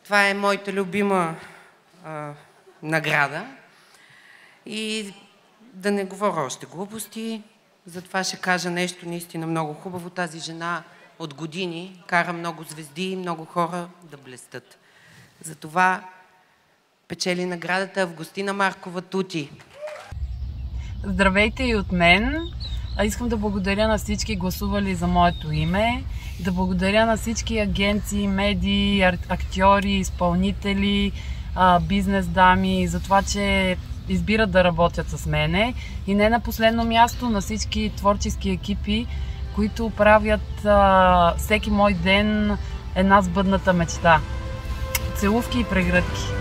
Това е моята любима награда. И да не говоря още глупости, затова ще кажа нещо наистина много хубаво. Тази жена от години кара много звезди и много хора да блестят. Затова печели наградата Августина Маркова Тути. Здравейте и от мен! Искам да благодаря на всички гласували за моето име, да благодаря на всички агенции, медии, актьори, изпълнители, бизнес дами за това, че избират да работят с мене, и не на последно място на всички творчески екипи, които правят всеки мой ден една сбъдната мечта. Целувки и прегръдки!